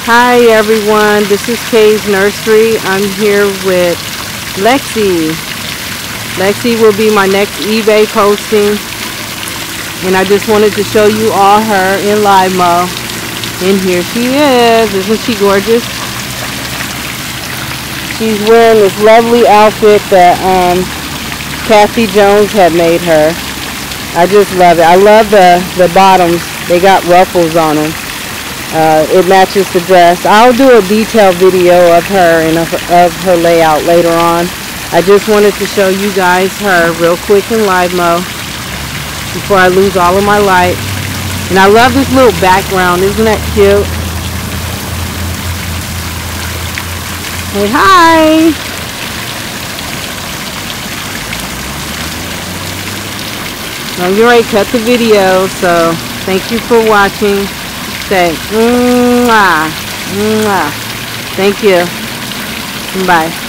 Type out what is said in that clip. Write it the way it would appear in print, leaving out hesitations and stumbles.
Hi everyone, this is Kay's Nursery. I'm here with Lexi. Lexi will be my next eBay posting, and I just wanted to show you all her in live mo. And here she is. Isn't she gorgeous? She's wearing this lovely outfit that Kathy Jones had made her. I just love it. I love the bottoms. They got ruffles on them. It matches the dress. I'll do a detailed video of her and of her layout later on. I just wanted to show you guys her real quick in live mo before I lose all of my light. And I love this little background. Isn't that cute? Say hi. I'm getting ready to cut the video, so thank you for watching. Say mwah, mwah. Thank you. Bye.